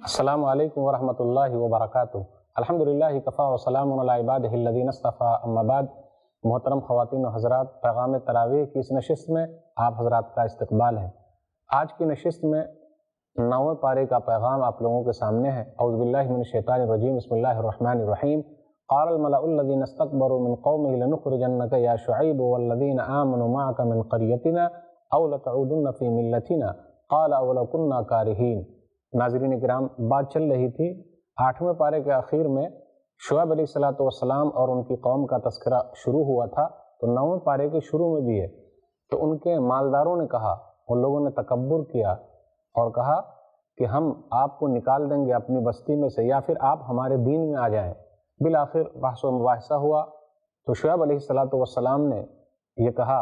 السلام علیکم ورحمۃ اللہ وبرکاتہ۔ الحمدللہ کفا وسلام علی عبادہ الذین اصطفیٰ، اما بعد۔ محترم خواتین و حضرات، پیغام تراویح کی اس نشست میں آپ حضرات کا استقبال ہے۔ آج کی نشست میں 9ویں پارے کا پیغام آپ لوگوں کے سامنے ہے۔ اعوذ باللہ من الشیطان الرجیم، بسم اللہ الرحمن الرحیم۔ قال الملأ الذین استکبروا من قومہ لنخرجنک یا شعیب والذین آمنوا معک من قریتنا او لتعودن فی ملتنا قال اولو کنا کارہین۔ ناظرین کرام، بات چل رہی تھی 8ویں پارے کے آخر میں شعیب علیہ السلام اور ان کی قوم کا تذکرہ شروع ہوا تھا، تو 9ویں پارے کے شروع میں بھی ہے۔ تو ان کے مالداروں نے کہا، ان لوگوں نے تکبر کیا اور کہا کہ ہم آپ کو نکال دیں گے اپنی بستی میں سے، یا پھر آپ ہمارے دین میں آ جائیں۔ بالآخر بحث و مباحثہ ہوا تو شعیب علیہ السلام نے یہ کہا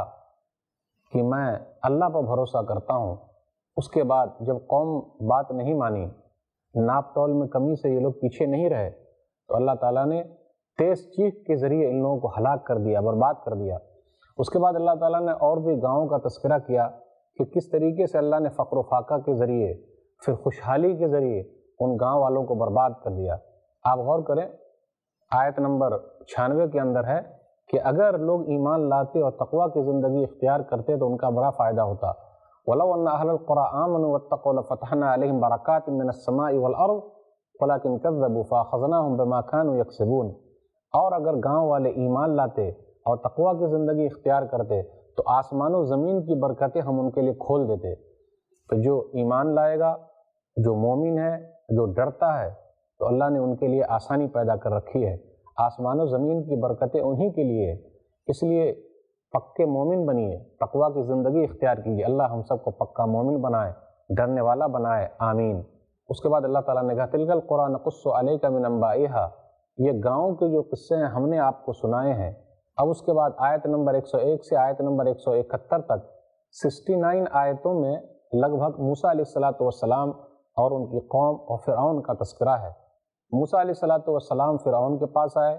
کہ میں اللہ پر بھروسہ کرتا ہوں۔ اس کے بعد جب قوم بات نہیں مانی، ناپ تول میں کمی سے یہ لوگ پیچھے نہیں رہے، تو اللہ تعالیٰ نے تیز چیخ کے ذریعے ان لوگوں کو ہلاک کر دیا، برباد کر دیا۔ اس کے بعد اللہ تعالیٰ نے اور بھی گاؤں کا تذکرہ کیا کہ کس طریقے سے اللہ نے فقر و فاقہ کے ذریعے، پھر خوشحالی کے ذریعے ان گاؤں والوں کو برباد کر دیا۔ آپ غور کریں، آیت نمبر 96 کے اندر ہے کہ اگر لوگ ایمان لاتے اور تقویٰ کی زندگی اختیار کرتے تو ان کا بڑا فائدہ ہوتا۔ وَلَوْ أَنَّ أَهْلَ الْقُرَىٰ آمَنُوا وَاتَّقَوْا لَفَتَحْنَا عَلَيْهِمْ بَرَكَاتٍ مِّنَ السَّمَاءِ وَالْأَرْضِ وَلَٰكِن كَذَّبُوا فَأَخَذْنَاهُمْ بِمَا كَانُوا يَكْسِبُونَ۔ اور اگر گاؤں والے ایمان لاتے اور تقویٰ کی زندگی اختیار کرتے تو آسمان و زمین کی برکتیں ہم ان کے لیے کھول دیتے۔ تو جو ایمان لائے گا، جو مومن ہے، جو ڈرتا ہے، تو اللہ نے ان کے لیے آسانی پیدا کر رکھی ہے۔ آسمان و زمین کی برکتیں انہی کے لیے، اس لیے پکے مومن بنیے، تقویٰ کی زندگی اختیار کیجیے۔ اللہ ہم سب کو پکا مومن بنائے، ڈرنے والا بنائے، آمین۔ اس کے بعد اللہ تعالیٰ نے کہا تِلْكَ الْقُرَىٰ نَقُصُّ عَلَيْكَ مِنْ أَنبَائِهَا، یہ گاؤں کے جو قصے ہیں ہم نے آپ کو سنائے ہیں۔ اب اس کے بعد آیت نمبر 101 سے آیت نمبر 171 تک 69 آیتوں میں لگ بھگ موسیٰ علیہ السلام اور ان کی قوم اور فرعون کا تذکرہ ہے۔ موسیٰ علیہ السلام فرعون کے پاس آئے،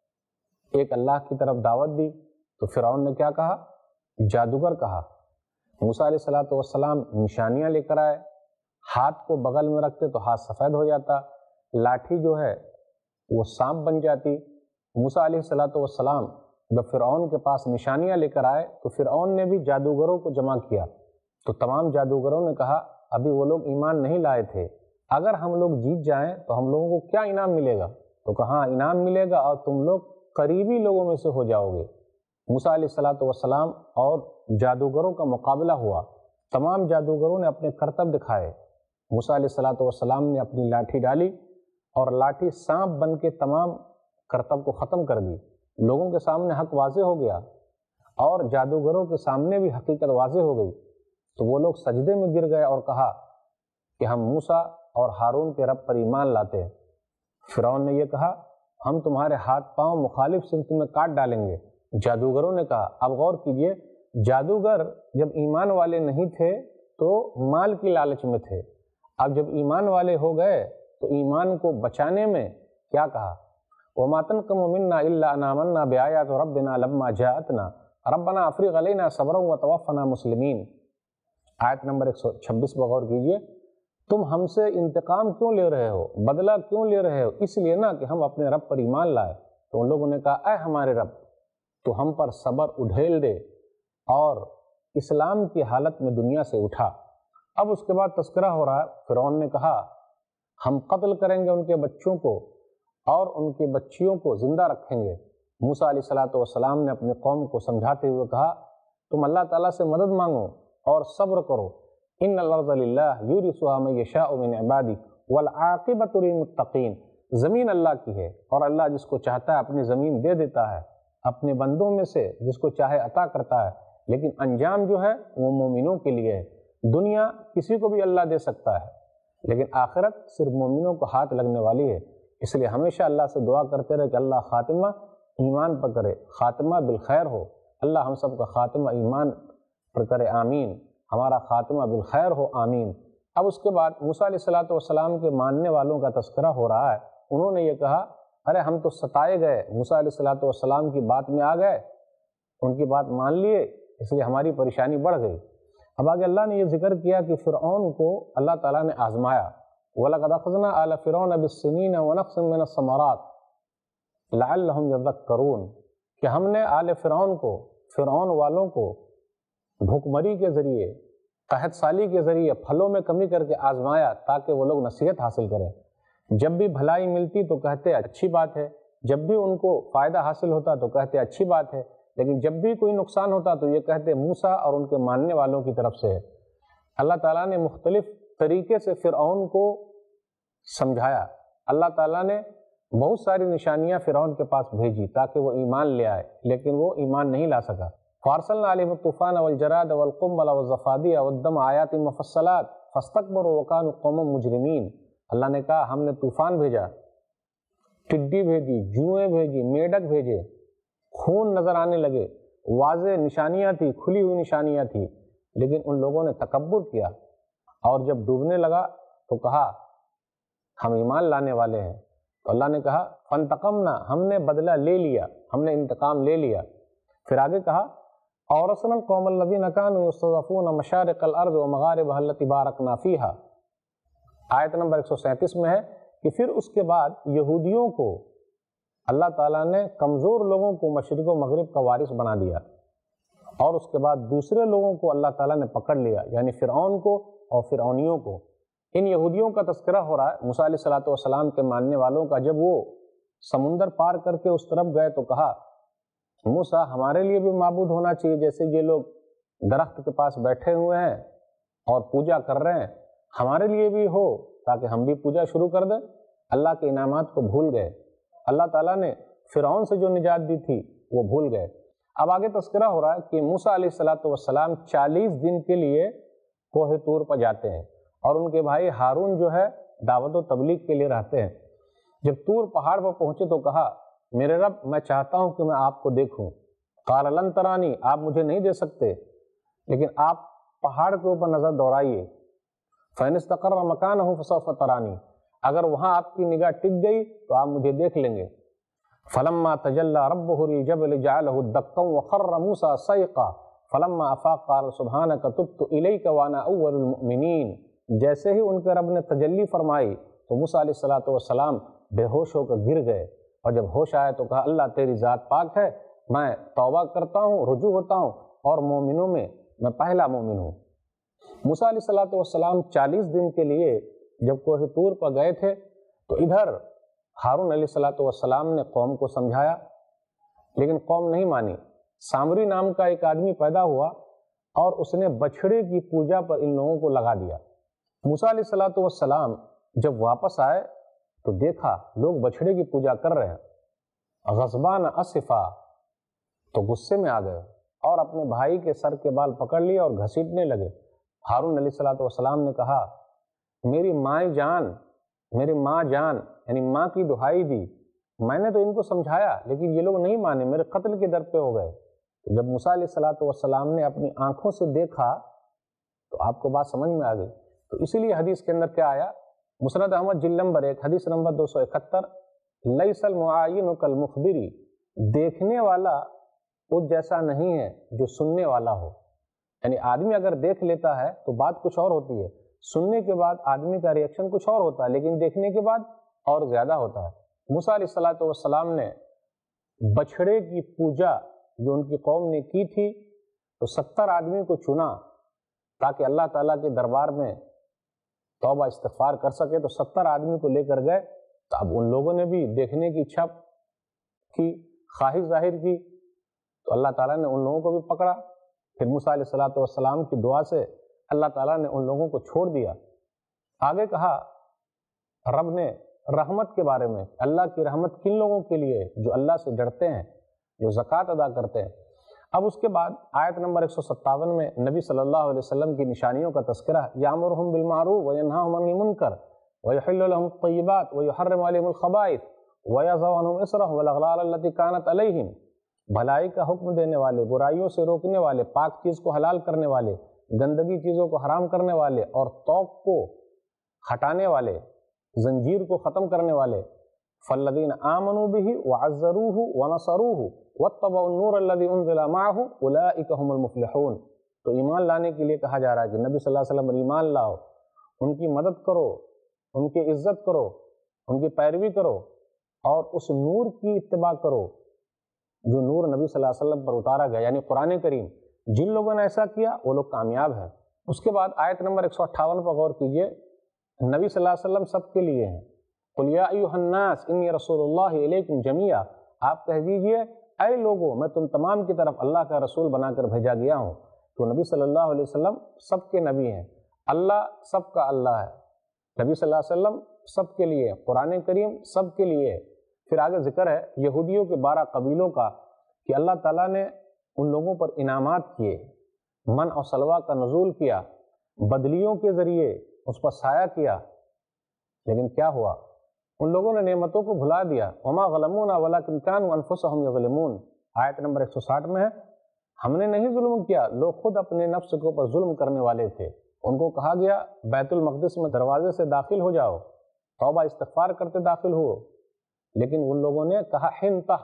ایک اللہ کی طرف دعوت دی، تو فرعون نے کیا کہا؟ جادوگر کہا۔ موسیٰ علیہ السلام نشانیاں لے کر آئے، ہاتھ کو بغل میں رکھتے تو ہاتھ سفید ہو جاتا، لاٹھی جو ہے وہ سانپ بن جاتی۔ موسیٰ علیہ السلام جب فرعون کے پاس نشانیاں لے کر آئے تو فرعون نے بھی جادوگروں کو جمع کیا، تو تمام جادوگروں نے کہا ابھی وہ لوگ ایمان نہیں لائے تھے، اگر ہم لوگ جیت جائیں تو ہم لوگوں کو کیا انعام ملے گا؟ تو کہا انعام ملے گا اور تم لوگ قریبی لوگوں میں سے ہو جاؤ گے۔ موسیٰ علیہ السلام اور جادوگروں کا مقابلہ ہوا، تمام جادوگروں نے اپنے کرتب دکھائے۔ موسیٰ علیہ السلام نے اپنی لاٹھی ڈالی اور لاٹھی سانپ بن کے تمام کرتب کو ختم کر دی۔ لوگوں کے سامنے حق واضح ہو گیا اور جادوگروں کے سامنے بھی حقیقت واضح ہو گئی، تو وہ لوگ سجدے میں گر گئے اور کہا کہ ہم موسیٰ اور ہارون کے رب پر ایمان لاتے ہیں۔ فرعون نے یہ کہا ہم تمہارے ہاتھ پاؤں مخالف سمت میں کاٹ ڈالیں گے۔ جادوگروں نے کہا، اب غور کیجئے، جادوگر جب ایمان والے نہیں تھے تو مال کی لالچ میں تھے، اب جب ایمان والے ہو گئے تو ایمان کو بچانے میں کیا کہا؟ وَمَا تَنْقِمُ مِنَّا إِلَّا أَنْ آمَنَّا بِآيَاتِ رَبِّنَا لَمَّا جَاءَتْنَا رَبَّنَا أَفْرِغْ عَلَيْنَا صَبْرًا وَتَوَفَّنَا مُسْلِمِينَ۔ آیت نمبر 126 پر غور کیجئے، تم ہم سے انتقام کیوں لے رہے ہو، بدلہ کیوں لے رہے ہو؟ اس لیے نا کہ ہم اپنے رب پر ایمان لائے۔ تو ان لوگوں نے کہا اے ہمارے رب، تو ہم پر صبر اڈھیل دے اور اسلام کی حالت میں دنیا سے اٹھا۔ اب اس کے بعد تذکرہ ہو رہا ہے، فرعون نے کہا ہم قتل کریں گے ان کے بچوں کو اور ان کی بچیوں کو زندہ رکھیں گے۔ موسیٰ علیہ السلام نے اپنی قوم کو سمجھاتے ہوئے کہا تم اللہ تعالیٰ سے مدد مانگو اور صبر کرو، ان الارض للہ یورثها من یشاء من عبادہ والعاقبۃ للمتقین، زمین اللہ کی ہے اور اللہ جس کو چاہتا ہے اپنی زمین دے دیتا ہے، اپنے بندوں میں سے جس کو چاہے عطا کرتا ہے، لیکن انجام جو ہے وہ مومنوں کے لیے ہے۔ دنیا کسی کو بھی اللہ دے سکتا ہے، لیکن آخرت صرف مومنوں کو ہاتھ لگنے والی ہے۔ اس لیے ہمیشہ اللہ سے دعا کرتے رہے کہ اللہ خاتمہ ایمان پر کرے، خاتمہ بالخیر ہو۔ اللہ ہم سب کا خاتمہ ایمان پر کرے، آمین۔ ہمارا خاتمہ بالخیر ہو، آمین۔ اب اس کے بعد موسیٰ علیہ السلام کے ماننے والوں کا تذکرہ ہو رہا ہے۔ انہوں نے یہ کہا ارے ہم تو ستائے گئے، موسیٰ علیہ السلام کی بات میں آ گئے، ان کی بات مان لیے، اس لیے ہماری پریشانی بڑھ گئی۔ اب آگے اللہ نے یہ ذکر کیا کہ فرعون کو اللہ تعالیٰ نے آزمایا، وَلَقَدْ أَخَذْنَا آلَ فِرْعَوْنَ بِالسِّنِينَ وَنَقْصٍ مِّنَ الثَّمَرَاتِ لَعَلَّهُمْ يَذَّكَّرُونَ کہ ہم نے آل فرعون کو، فرعون والوں کو بھوکمری کے ذریعے، قحط سالی کے ذریعے پھلوں میں کمی کر کے آزمایا تاکہ وہ لوگ نصیحت حاصل کریں۔ جب بھی بھلائی ملتی تو کہتے اچھی بات ہے، جب بھی ان کو فائدہ حاصل ہوتا تو کہتے اچھی بات ہے، لیکن جب بھی کوئی نقصان ہوتا تو یہ کہتے موسیٰ اور ان کے ماننے والوں کی طرف سے ہے۔ اللہ تعالیٰ نے مختلف طریقے سے فرعون کو سمجھایا۔ اللہ تعالیٰ نے بہت ساری نشانیاں فرعون کے پاس بھیجی تاکہ وہ ایمان لے آئے، لیکن وہ ایمان نہیں لا سکا۔ فَأَرْسَلْنَا عَلَيْهِمُ الطُّوفَانَ وَالْجَرَادَ وَالْقُمَّلَ وَالضَّفَادِعَ وَالدَّمَ آيَاتٍ مُفَصَّلَاتٍ فَاسْتَكْبَرُوا وَكَانُوا قَوْمًا مُجْرِمِينَ۔ اللہ نے کہا ہم نے طوفان بھیجا، ٹڈی بھیجی، جوئیں بھیجی، میڈک بھیجے، خون نظر آنے لگے، واضح نشانیاں تھی، کھلی ہوئی نشانیاں تھی، لیکن ان لوگوں نے تکبر کیا، اور جب ڈوبنے لگا تو کہا ہم ایمان لانے والے ہیں۔ تو اللہ نے کہا فَانْتَقَمْنَا، ہم نے بدلہ لے لیا، ہم نے انتقام لے لیا۔ پھر آگے کہا أَوْرَثْنَا الْقَوْمَ الَّذِينَ كَانُوا يُسْتَضْعَفُونَ مَشَارِقَ الْأَرْضِ وَمَغَارِبَهَا الَّتِي بَارَكْنَا فِيهَا۔ آیت نمبر 137 میں ہے کہ پھر اس کے بعد یہودیوں کو اللہ تعالیٰ نے کمزور لوگوں کو مشرق و مغرب کا وارث بنا دیا، اور اس کے بعد دوسرے لوگوں کو اللہ تعالیٰ نے پکڑ لیا، یعنی فرعون کو اور فرعونیوں کو۔ ان یہودیوں کا تذکرہ ہو رہا ہے موسیٰ علیہ السلام کے ماننے والوں کا۔ جب وہ سمندر پار کر کے اس طرف گئے تو کہا موسیٰ ہمارے لیے بھی معبود ہونا چاہیے، جیسے یہ لوگ درخت کے پاس بیٹھے ہوئے ہیں اور پوجا کر رہے ہیں، ہمارے لیے بھی ہو تاکہ ہم بھی پوجا شروع کر دیں۔ اللہ کے انعامات کو بھول گئے، اللہ تعالیٰ نے فرعون سے جو نجات دی تھی وہ بھول گئے۔ اب آگے تذکرہ ہو رہا ہے کہ موسیٰ علیہ السلام 40 دن کے لیے کوہ طور پر جاتے ہیں، اور ان کے بھائی ہارون جو ہے دعوت و تبلیغ کے لیے رہتے ہیں۔ جب طور پہاڑ پر پہنچے تو کہا میرے رب میں چاہتا ہوں کہ میں آپ کو دیکھوں۔ قال لن ترانی، آپ مجھے نہیں دے سکتے، لیکن آپ پہاڑ کے اوپر نظر دوڑائیے۔ فإن استقر مكانه فسوف ترانی، اگر وہاں آپ کی نگاہ ٹک گئی تو آپ مجھے دیکھ لیں گے۔ فلما تجلى ربه للجبل جعله دكا وخر موسى صيقا فلما افاق قال سبحانك تبت اليك وانا اول المؤمنين۔ جیسے ہی ان کے رب نے تجلی فرمائی تو موسیٰ علیہ السلام بے ہوش ہو کر گر گئے، اور جب ہوش آئے تو کہا اللہ تیری ذات پاک ہے، میں توبہ کرتا ہوں، رجوع ہوتا ہوں، اور مومنوں میں میں پہلا مومن ہوں۔ موسیٰ علیہ السلام 40 دن کے لیے جب کوہ طور پر گئے تھے تو ادھر ہارون علیہ السلام نے قوم کو سمجھایا، لیکن قوم نہیں مانی۔ سامری نام کا ایک آدمی پیدا ہوا اور اس نے بچھڑے کی پوجا پر ان لوگوں کو لگا دیا۔ موسیٰ علیہ السلام جب واپس آئے تو دیکھا لوگ بچھڑے کی پوجا کر رہے ہیں، غضبان اسفا، تو غصے میں آ گئے اور اپنے بھائی کے سر کے بال پکڑ لیے اور گھسیٹنے لگے۔ ہارون علیہ السلام نے کہا میری ماں جان، میری ماں جان، یعنی ماں کی دہائی دی، میں نے تو ان کو سمجھایا لیکن یہ لوگ نہیں مانے، میرے قتل کے در پہ ہو گئے۔ تو جب موسیٰ علیہ السلام نے اپنی آنکھوں سے دیکھا تو آپ کو بات سمجھ میں آ گئی۔ تو اسی لیے حدیث کے اندر کیا آیا، مسند احمد جلد نمبر 1 حدیث نمبر 271، لیس المعاین کالمخبری، دیکھنے والا اس جیسا نہیں ہے جو سننے والا ہو۔ یعنی آدمی اگر دیکھ لیتا ہے تو بات کچھ اور ہوتی ہے، سننے کے بعد آدمی کا ریئیکشن کچھ اور ہوتا ہے، لیکن دیکھنے کے بعد اور زیادہ ہوتا ہے۔ موسیٰ علیہ السلام نے بچھڑے کی پوجا جو ان کی قوم نے کی تھی تو 70 آدمی کو چنا تاکہ اللہ تعالیٰ کے دربار میں توبہ استغفار کر سکے، تو 70 آدمی کو لے کر گئے۔ تو اب ان لوگوں نے بھی دیکھنے کی اچھا کی، خواہش ظاہر کی، تو اللہ تعالیٰ نے ان لوگوں کو بھی پکڑا۔ پھر موسیٰ علیہ السلام کی دعا سے اللہ تعالیٰ نے ان لوگوں کو چھوڑ دیا۔ آگے کہا رب نے رحمت کے بارے میں، اللہ کی رحمت کن لوگوں کے لیے جو اللہ سے ڈرتے ہیں، جو زکوٰۃ ادا کرتے ہیں۔ اب اس کے بعد آیت نمبر 157 میں نبی صلی اللہ علیہ وسلم کی نشانیوں کا تذکرہ، یامرہم بالمعروف وینہاہم عن المنکر ویحل لہم الطیبات ویحرم علیہم الخبائث ویضع عنہم اصرہم والاغلال التی کانت علیہم، بھلائی کا حکم دینے والے، برائیوں سے روکنے والے، پاک چیز کو حلال کرنے والے، گندگی چیزوں کو حرام کرنے والے، اور توق کو ہٹانے والے، زنجیر کو ختم کرنے والے۔ فالذین آمنوا بہ وعزروہ ونصروہ واتبعوا النور الذی انزل معہ اولئک هم المفلحون۔ تو ایمان لانے کے لیے کہا جا رہا ہے کہ نبی صلی اللہ علیہ وسلم ایمان لاؤ، ان کی مدد کرو، ان کی عزت کرو، ان کی پیروی کرو اور اس نور کی اتباع کرو جو نور نبی صلی اللہ علیہ وسلم پر اتارا گیا، یعنی قرآن کریم۔ جن لوگوں نے ایسا کیا وہ لوگ کامیاب ہیں۔ اس کے بعد آیت نمبر 158 پر غور کیجئے، نبی صلی اللہ علیہ وسلم سب کے لیے ہیں۔ قُلْ يَا أَيُّهَا النَّاسِ إِنِّي رَسُولُ اللَّهِ إِلَيْكُمْ جَمِيعًا، آپ کہہ دیجئے اے لوگوں میں تم تمام کی طرف اللہ کا رسول بنا کر بھیجا گیا ہوں۔ تو نبی صلی اللہ علیہ وسلم سب کے نبی ہیں، اللہ سب کا اللہ ہے، نبی صلی اللہ علیہ وسلم سب کے لیے، قرآن کریم سب کے لیے۔ پھر آگے ذکر ہے یہودیوں کے 12 قبیلوں کا کہ اللہ تعالیٰ نے ان لوگوں پر انعامات کیے، من اور سلوہ کا نزول کیا، بدلیوں کے ذریعے اس پر سایہ کیا، لیکن کیا ہوا؟ ان لوگوں نے نعمتوں کو بھلا دیا۔ وما غلمونا ولکن کانوا انفسهم یظلمون، آیت نمبر 160 میں ہے، ہم نے نہیں ظلم کیا، لوگ خود اپنے نفس کے اوپر ظلم کرنے والے تھے۔ ان کو کہا گیا بیت المقدس میں دروازے سے داخل ہو جاؤ، توبہ استغفار کرتے داخل ہو، لیکن ان لوگوں نے کہا حنطہ،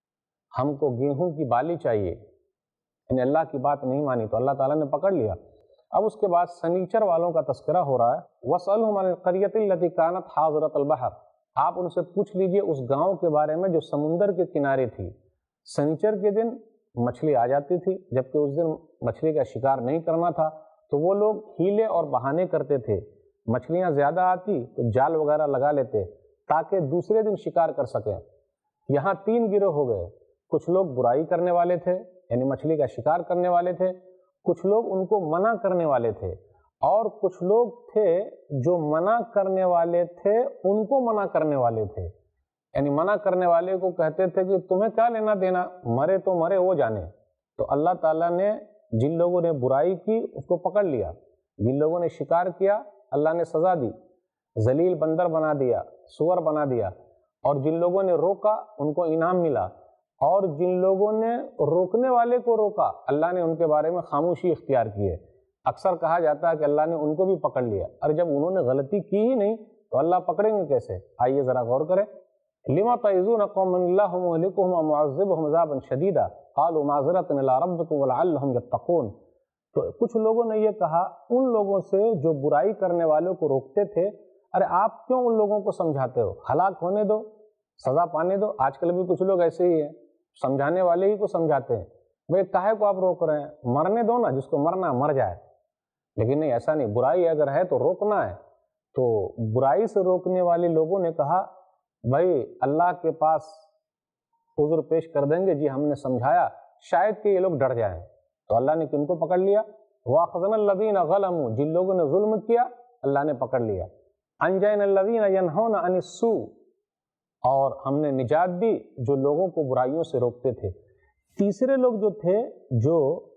ہم کو گیہوں کی بالی چاہیے، انہیں اللہ کی بات نہیں مانی تو اللہ تعالیٰ نے پکڑ لیا۔ اب اس کے بعد سنیچر والوں کا تذکرہ ہو رہا ہے، وَاسْأَلْهُمْ عَنِ الْقَرْيَةِ الَّتِي كَانَتْ حَاضِرَةَ الْبَحْرِ، آپ ان سے پوچھ لیجئے اس گاؤں کے بارے میں جو سمندر کے کنارے تھی۔ سنیچر کے دن مچھلی آ جاتی تھی، جبکہ اس دن مچھلی کا شکار نہیں کرنا تھا تو وہ لوگ ہیلے اور بہانے کرتے تھے، مچھلیاں زیادہ آتی تو جال وغیرہ لگا لیتے تاکہ دوسرے دن شکار کر سکیں۔ یہاں 3 گروہ ہو گئے، کچھ لوگ برائی کرنے والے تھے یعنی مچھلی کا شکار کرنے والے تھے، کچھ لوگ ان کو منع کرنے والے تھے، اور کچھ لوگ تھے جو منع کرنے والے تھے ان کو منع کرنے والے تھے، یعنی منع کرنے والے کو کہتے تھے کہ تمہیں کیا لینا دینا، مرے تو مرے وہ جانے۔ تو اللہ تعالیٰ نے جن لوگوں نے برائی کی اس کو پکڑ لیا، جن لوگوں نے شکار کیا اللہ نے سزا دی، ذلیل بندر بنا دیا، سور بنا دیا، اور جن لوگوں نے روکا ان کو انعام ملا، اور جن لوگوں نے روکنے والے کو روکا اللہ نے ان کے بارے میں خاموشی اختیار کی ہے۔ اکثر کہا جاتا ہے کہ اللہ نے ان کو بھی پکڑ لیا، اور جب انہوں نے غلطی کی ہی نہیں تو اللہ پکڑیں گے کیسے؟ آئیے ذرا غور کریں۔ لِمَا تَعِظُونَ قَوْمًا اللَّهُ مُهْلِكُهُمْ وَمُعَذِّبُهُمْ عَذَابًا شَدِيدًا قَالُوا مَعْذِرَةً إِلَىٰ رَبِّكُمْ وَلَعَلَّهُمْ يَتَّقُونَ۔ تو کچھ لوگوں نے یہ کہا ان لوگوں سے جو برائی کرنے والوں کو روکتے تھے، ارے آپ کیوں ان لوگوں کو سمجھاتے ہو، ہلاک ہونے دو، سزا پانے دو۔ آج کل بھی کچھ لوگ ایسے ہی ہیں، سمجھانے والے ہی کو سمجھاتے ہیں، بھئی کاہے کو آپ روک رہے ہیں، مرنے دو نا، جس کو مرنا مر جائے۔ لیکن نہیں، ایسا نہیں، برائی اگر ہے تو روکنا ہے۔ تو برائی سے روکنے والے لوگوں نے کہا بھائی اللہ کے پاس عذر پیش کر دیں گے، جی ہم نے سمجھایا، شاید کہ یہ لوگ ڈر جائیں۔ تو اللہ نے کن کو پکڑ لیا؟ وَأَخَذْنَا الَّذِينَ ظَلَمُوا، جن لوگوں نے ظلم کیا اللہ نے پکڑ لیا۔ أَنْجَيْنَا الَّذِينَ يَنْهَوْنَ عَنِ السُّوءِ، اور ہم نے نجات دی جو لوگوں کو برائیوں سے روکتے تھے۔ تیسرے لوگ جو تھے جو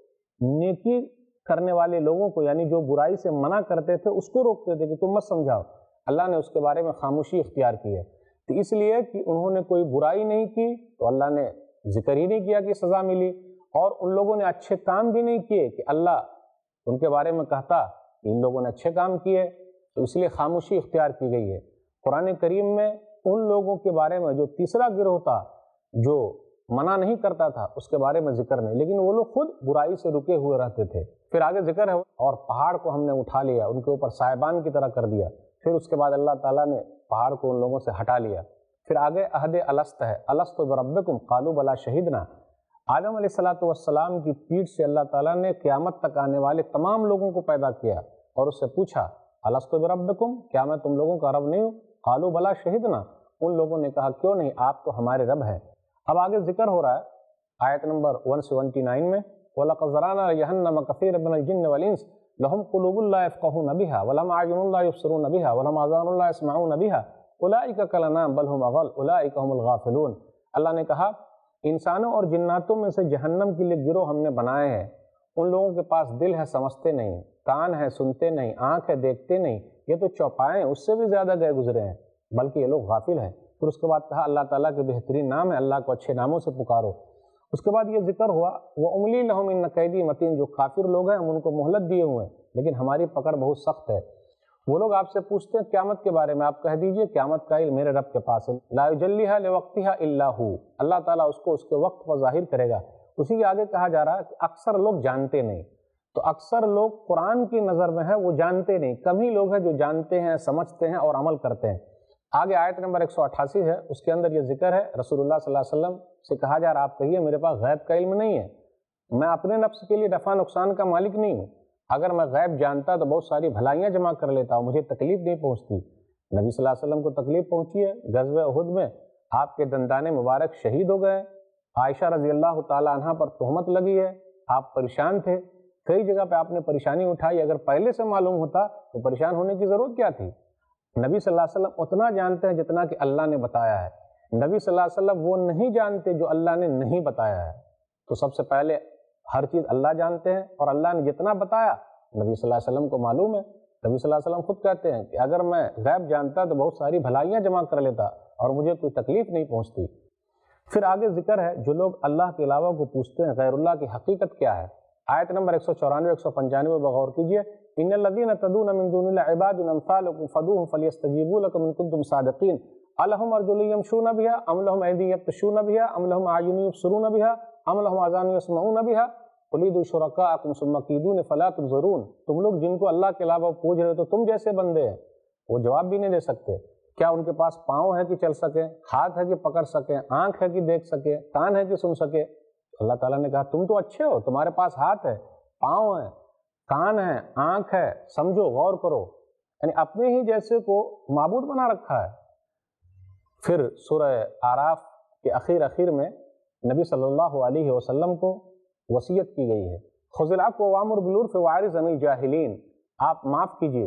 نیکی کرنے والے لوگوں کو یعنی جو برائی سے منع کرتے تھے اس کو روکتے تھے کہ تم مت سمجھاؤ، اللہ نے اس کے بارے میں خاموشی اختیار کی ہے۔ تو اس لیے کہ انہوں نے کوئی برائی نہیں کی تو اللہ نے ذکر ہی نہیں کیا کہ سزا ملی، اور ان لوگوں نے اچھے کام بھی نہیں کیے کہ اللہ ان کے بارے میں کہتا کہ ان لوگوں نے اچھے کام کیے، تو اس لیے خاموشی اختیار کی گئی ہے۔ قرآن کریم میں ان لوگوں کے بارے میں جو تیسرا گروہ تھا جو منع نہیں کرتا تھا اس کے بارے میں ذکر نہیں، لیکن وہ لوگ خود برائی سے رکے ہوئے رہتے تھے۔ پھر آگے ذکر ہے اور پہاڑ کو ہم نے اٹھا لیا، ان کے اوپر سائبان کی طرح کر دیا، پھر اس کے بعد اللہ تعالیٰ نے پہاڑ کو ان لوگوں سے ہٹا لیا۔ پھر آگے عہد الست ہے، الست بربکم قالوا بلا شہدنا، آدم علیہ السلام کی پیٹھ سے اللہ تعالیٰ نے قیامت تک آنے والے تمام لوگوں کو پیدا کیا اور اس سے پوچھا الست بربکم، کیا میں تم لوگوں کا رب نہیں ہوں؟ قالوا بلا شہدنا، ان لوگوں نے کہا کیوں نہیں، آپ تو ہمارے رب ہیں۔ اب آگے ذکر ہو رہا ہے آیت نمبر 179 میں، وَلَقَدْ ذَرَأْنَا لِجَهَنَّمَ كَثِيرًا مِنَ الْجِنِّ وَالْإِنسِ لَهُمْ قُلُوبٌ لَا يَفْقَهُونَ بِهَا وَلَهُمْ أَعْيُنٌ لَا يُبْصِرُونَ بِهَا وَلَهُمْ آذَانٌ لَا يَسْمَعُونَ بِهَا أُولَٰئِكَ كَالْأَنْعَامِ بَلْ هُمْ أَضَلُّ أُولَٰئِكَ هُمُ الْغَافِلُونَ۔ اللہ نے کہا انسانوں اور جناتوں میں سے جہنم کے لیے گروہ ہم نے بنائے ہیں، ان لوگوں کے پاس دل ہے سمجھتے نہیں، کان ہے سنتے نہیں، آنکھ ہے دیکھتے نہیں، یہ تو چوپائے ہیں اس سے بھی زیادہ گئے گزرے ہیں، بلکہ یہ لوگ غافل ہیں۔ پھر اس کے بعد کہا اللہ تعالیٰ کے بہترین نام ہے، اللہ کو اچھے ناموں سے پکارو۔ اس کے بعد یہ ذکر ہوا وَأُمْلِي لَهُمْ إِنَّ كَيْدِي مَتِينٌ، جو کافر لوگ ہیں ہم ان کو مہلت دیے ہوئے ہیں لیکن ہماری پکڑ بہت سخت ہے۔ وہ لوگ آپ سے پوچھتے ہیں قیامت کے بارے میں، آپ کہہ دیجئے قیامت کا علم میرے رب کے پاس ہے، لا يجليها لوقتها الا هو، اللہ تعالیٰ اس کو اس کے وقت پر ظاہر کرے گا۔ اسی کے آگے کہا جا رہا ہے کہ اکثر لوگ جانتے نہیں، تو اکثر لوگ قرآن کی نظر میں ہے وہ جانتے نہیں، کم ہی لوگ ہیں جو جانتے ہیں، سمجھتے ہیں اور عمل کرتے ہیں۔ آگے آیت نمبر 188 ہے، اس کے اندر یہ ذکر ہے، رسول اللہ صلی اللہ علیہ وسلم سے کہا جا رہا آپ کہیے میرے پاس غیب کا علم نہیں ہے، میں اپنے نفس کے لیے نفع نقصان کا مالک نہیں ہوں، اگر میں غیب جانتا تو بہت ساری بھلائیاں جمع کر لیتا ہوں، مجھے تکلیف نہیں پہنچتی۔ نبی صلی اللہ علیہ وسلم کو تکلیف پہنچی ہے، غزوہ احد میں آپ کے دندان مبارک شہید ہو گئے، عائشہ رضی اللہ تعالی عنہ پر تہمت لگی ہے، آپ پریشان تھے، کئی جگہ پہ آپ نے پریشانی اٹھائی، اگر پہلے سے معلوم ہوتا تو پریشان ہونے کی ضرورت کیا تھی؟ نبی صلی اللہ علیہ وسلم اتنا جانتے ہیں جتنا کہ اللہ نے بتایا ہے، نبی صلی اللہ علیہ وسلم وہ نہیں جانتے جو اللہ نے نہیں بتایا ہے۔ تو سب سے پہلے ہر چیز اللہ جانتے ہیں، اور اللہ نے جتنا بتایا نبی صلی اللہ علیہ وسلم کو معلوم ہے۔ نبی صلی اللہ علیہ وسلم خود کہتے ہیں کہ اگر میں غیب جانتا تو بہت ساری بھلائیاں جمع کر لیتا اور مجھے کوئی تکلیف نہیں پہنچتی۔ پھر آگے ذکر ہے جو لوگ اللہ کے علاوہ کو پوچھتے ہیں غیر اللہ کی حقیقت کیا ہے۔ آیت نمبر 194 195 بغور کیجئے، ان الذین تدعون من دون اللہ عباد امثالکم فدعوهم فلیستجیبوا لکم ان کنتم صادقین الہم ارجل یمشون بها ام لهم ایدی یبطشون بها ام لهم اعین یبصرون بها ام لهم آذان یسمعون بها قل ادعوا شرکاءکم ثم کیدون فلا تنظرون۔ تم لوگ جن کو اللہ کے علاوہ پوج رہے تو تم جیسے بندے ہیں، وہ جواب بھی نہیں دے سکتے، کیا ان کے پاس پاؤں ہے کہ چل سکیں، ہاتھ ہے کہ پکڑ سکیں، آنکھ ہے کہ دیکھ سکے، کان ہے کہ سن سکے؟ اللہ تعالیٰ نے کہا تم تو اچھے ہو، تمہارے پاس ہاتھ ہے، پاؤں ہے، کان ہے، آنکھ ہے، سمجھو، غور کرو، یعنی اپنے ہی جیسے کو معبود بنا رکھا ہے۔ پھر سورہ اعراف کے اخیر میں نبی صلی اللہ علیہ وسلم کو وصیت کی گئی ہے، خذ العفو وامر بالعرف واعرض عن الجاہلین، آپ معاف کیجئے،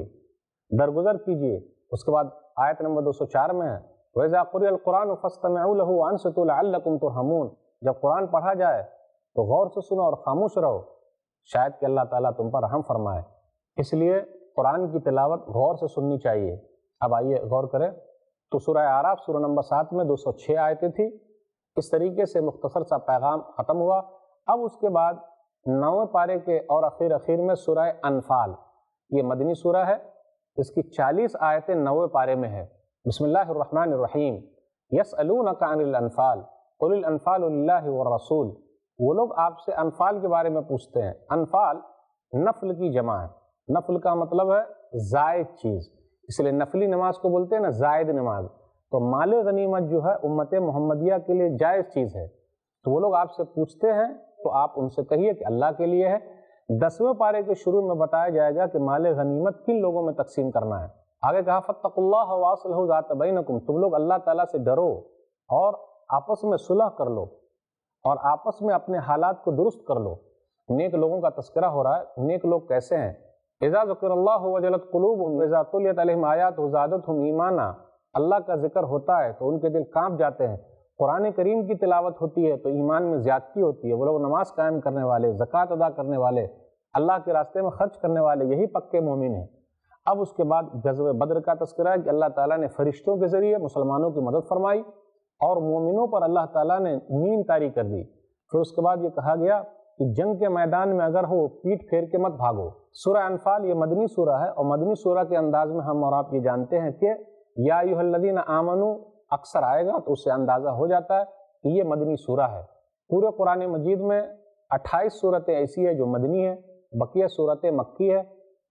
درگزر کیجئے۔ اس کے بعد آیت نمبر 204 میں ہے وَإِذَا قُرِئَ الْقُرْآنُ فَاسْتَمِعُوا لَهُ وَأَنصِتُوا لَعَلَّكُمْ تُرْحَمُونَ، جب قرآن پڑھا جائے تو غور سے سنو اور خاموش رہو، شاید کہ اللہ تعالیٰ تم پر رحم فرمائے۔ اس لیے قرآن کی تلاوت غور سے سننی چاہیے۔ اب آئیے غور کریں تو سورہ اعراف سورہ نمبر 7 میں 206 آیتیں تھی۔ اس طریقے سے مختصر سا پیغام ختم ہوا۔ اب اس کے بعد 9ویں پارے کے اور اخیر میں سورہ انفال، یہ مدنی سورہ ہے، اس کی 40 آیتیں 9ویں پارے میں ہے۔ بسم اللہ الرحمن الرحیم، یسألونک عن الانفال قل الانفال للہ والرسول، وہ لوگ آپ سے انفال کے بارے میں پوچھتے ہیں۔ انفال نفل کی جمع ہے، نفل کا مطلب ہے زائد چیز، اس لیے نفلی نماز کو بولتے ہیں نا زائد نماز۔ تو مال غنیمت جو ہے امت محمدیہ کے لیے جائز چیز ہے، تو وہ لوگ آپ سے پوچھتے ہیں تو آپ ان سے کہیے کہ اللہ کے لیے ہے۔ 10ویں پارے کے شروع میں بتایا جائے گا کہ مال غنیمت کن لوگوں میں تقسیم کرنا ہے۔ آگے کہا فاتقوا اللہ واصلحوا ذات بینکم، تم لوگ اللہ تعالیٰ سے ڈرو اور آپس میں صلح کر لو اور آپس میں اپنے حالات کو درست کر لو۔ نیک لوگوں کا تذکرہ ہو رہا ہے، نیک لوگ کیسے ہیں؟ اذا ذکر اللہ وجلت قلوبہم اذا تلیت علیہم آیاتہ زادتہم ایمانا، اللہ کا ذکر ہوتا ہے تو ان کے دل کانپ جاتے ہیں، قرآن کریم کی تلاوت ہوتی ہے تو ایمان میں زیادتی ہوتی ہے۔ وہ لوگ نماز قائم کرنے والے، زکوٰۃ ادا کرنے والے، اللہ کے راستے میں خرچ کرنے والے، یہی پکے مومن ہیں۔ اب اس کے بعد غزوہ بدر کا تذکرہ ہے کہ اللہ تعالیٰ نے فرشتوں کے ذریعے مسلمانوں کی مدد فرمائی اور مومنوں پر اللہ تعالیٰ نے نیند طاری کر دی۔ پھر اس کے بعد یہ کہا گیا کہ جنگ کے میدان میں اگر ہو پیٹ پھیر کے مت بھاگو۔ سورہ انفال یہ مدنی سورہ ہے، اور مدنی سورہ کے انداز میں ہم اور آپ یہ جانتے ہیں کہ یا ایھا الذین آمنوا اکثر آئے گا تو اس سے اندازہ ہو جاتا ہے کہ یہ مدنی سورہ ہے۔ پورے قرآن مجید میں 28 صورتیں ایسی ہیں جو مدنی ہیں، بقیہ صورتیں مکی ہے،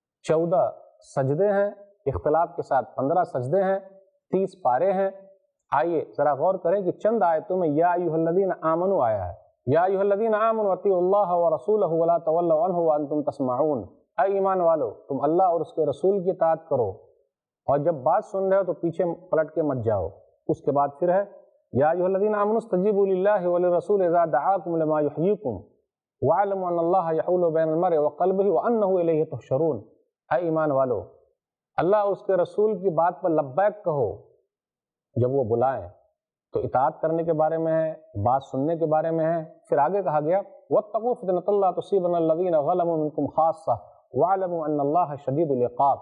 14 سجدے ہیں، اختلاف کے ساتھ 15 سجدے ہیں، 30 پارے ہیں۔ آئیے ذرا غور کریں کہ چند آیتوں میں یا ایھا الذین آمنوا آیا ہے، یا ایھا الذین آمنوا اطیعوا اللہ ورسولہ ولا تولوا عنہ وانتم تسمعون، اے ایمان والو تم اللہ اور اس کے رسول کی اطاعت کرو اور جب بات سن رہے ہو تو پیچھے پلٹ کے مت جاؤ۔ اس کے بعد پھر ہے یا ایھا الذین آمنوا استجیبوا للہ وللرسول اذا دعاکم لما یحییکم واعلموا ان اللہ یحول بین المرء وقلبہ وانہ الیہ تحشرون، اے ایمان والو اللہ اور اس کے رسول کی بات پر لبیک کہو جب وہ بلائیں، تو اطاعت کرنے کے بارے میں ہے، بات سننے کے بارے میں ہے۔ پھر آگے کہا گیا واتقوا فتنة لا تصیبن الذین ظلموا منکم خاصہ واعلموا ان اللہ شدید العقاب۔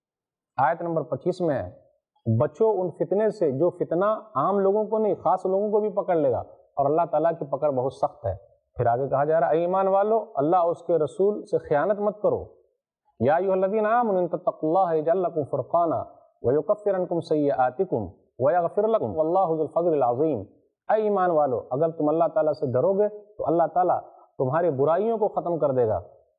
آیت نمبر 25 میں ہے بچو ان فتنے سے جو فتنہ عام لوگوں کو نہیں خاص لوگوں کو بھی پکڑ لے گا، اور اللہ تعالیٰ کی پکڑ بہت سخت ہے۔ پھر آگے کہا جا رہا ہے اے ایمان والو اللہ اور اس کے رسول سے خیانت مت کرو۔ یا ایھا الذین آمنوا ان تتقوا اللہ یجعل لکم فرقانا ویکفر عنکم سیئاتکم ویغفر لکم واللہ ذو الفضل العظیم، اے ایمان والو اگر تم اللہ تعالیٰ سے ڈرو گے تو اللہ تعالیٰ تمہاری برائیوں کو ختم کر دے گا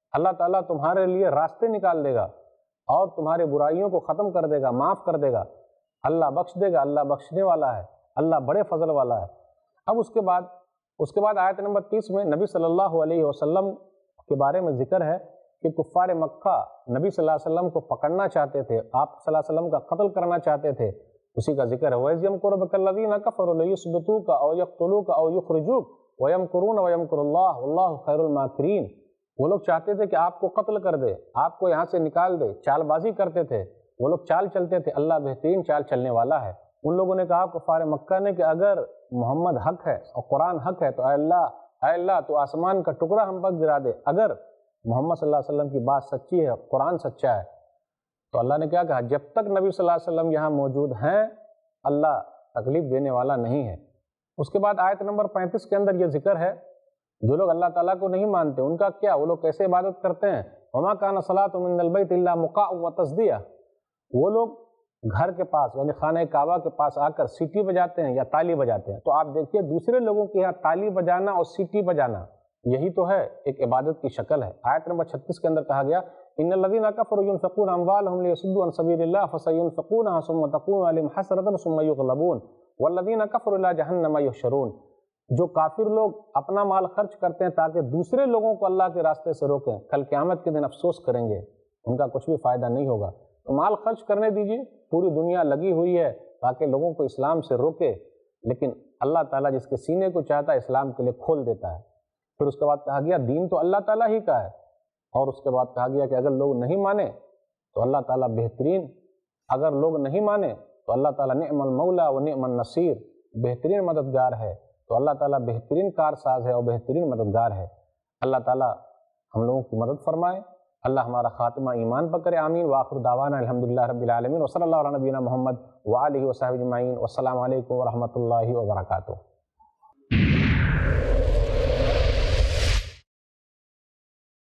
اللہ تعالیٰ تمہارے لیے راستے نکال دے گا اور تمہاری برائیوں کو ختم کر دے گا، معاف کر دے گا، اللہ بخش دے گا، اللہ بخشنے والا ہے، اللہ بڑے فضل والا ہے۔ اب اس کے بعد آیت نمبر 30 میں نبی صلی اللہ علیہ وسلم کے بارے میں ذکر ہے کہ کفار مکہ نبی صلی اللہ علیہ وسلم کو پکڑنا چاہتے تھے، آپ صلی اللہ علیہ وسلم کا قتل کرنا چاہتے تھے، اسی کا ذکر ہے وَإِذْ يَمْكُرُ بِكَ الَّذِينَ كَفَرُوا لِيُثْبِتُوكَ أَوْ يَقْتُلُوكَ أَوْ يُخْرِجُوكَ وَيَمْكُرُونَ وَيَمْكُرُ اللَّهُ وَاللَّهُ خَيْرُ الْمَاكِرِينَ۔ وہ لوگ چاہتے تھے کہ آپ کو قتل کر دے، آپ کو یہاں سے نکال دے، چال بازی کرتے تھے، وہ لوگ چال چلتے تھے، اللہ بہترین چال چلنے والا ہے۔ ان لوگوں نے کہا کفار مکہ نے کہ اگر محمد حق ہے اور قرآن حق ہے تو اے اللہ تو آسمان کا ٹکڑا ہم پر گرا دے، اگر محمد صلی اللہ علیہ وسلم کی بات سچی ہے، قرآن سچا ہے۔ تو اللہ نے کیا کہا، جب تک نبی صلی اللہ علیہ وسلم یہاں موجود ہیں اللہ تکلیف دینے والا نہیں ہے۔ اس کے بعد آیت نمبر 35 کے اندر یہ ذکر ہے جو لوگ اللہ تعالیٰ کو نہیں مانتے ان کا کیا، وہ لوگ کیسے عبادت کرتے ہیں۔ وَمَا كَانَ صَلَاةٌ مِّنَ الْبَيْتِ إِلَّا مُقَاءٌ وَتَصْدِيَةٌ، وہ لوگ گھر کے پاس یعنی خانہ کعبہ کے پاس آ کر سیٹی بجاتے ہیں یا تالی بجاتے ہیں۔ تو آپ دیکھیے دوسرے لوگوں کے یہاں تالی بجانا اور سیٹی بجانا یہی تو ہے ایک عبادت کی شکل ہے۔ آیت نمبر 36 کے اندر کہا گیا ان الذین کفروا ينفقون اموالهم ليصدوا عن سبيل الله فسينفقونها ثم تكون عليهم حسرة ثم يغلبون والذین کفروا الى جہنم یحشرون، جو کافر لوگ اپنا مال خرچ کرتے ہیں تاکہ دوسرے لوگوں کو اللہ کے راستے سے روکیں، کل قیامت کے دن افسوس کریں گے، ان کا کچھ بھی فائدہ نہیں ہوگا۔ تو مال خرچ کرنے دیجیے، پوری دنیا لگی ہوئی ہے تاکہ لوگوں کو اسلام سے روکے، لیکن اللہ تعالیٰ جس کے سینے کو چاہتا ہے اسلام کے لیے کھول دیتا ہے۔ پھر اس کے بعد کہا گیا دین تو اللہ تعالیٰ ہی کا ہے، اور اس کے بعد کہا گیا کہ اگر لوگ نہیں مانے تو اللہ تعالیٰ بہترین، اگر لوگ نہیں مانے تو اللہ تعالیٰ نعم المولا و نعم النصیر، بہترین مددگار ہے۔ تو اللہ تعالیٰ بہترین کارساز ہے اور بہترین مددگار ہے۔ اللہ تعالیٰ ہم لوگوں کی مدد فرمائے، اللہ ہمارا خاتمہ ایمان پر کرے، آمین۔ وآخر دعوانا الحمدللہ رب العالمین، وصلی اللہ علی نبینا محمد وآلہ وصحبہ اجمعین، والسلام علیکم ورحمۃ اللہ وبرکاتہ۔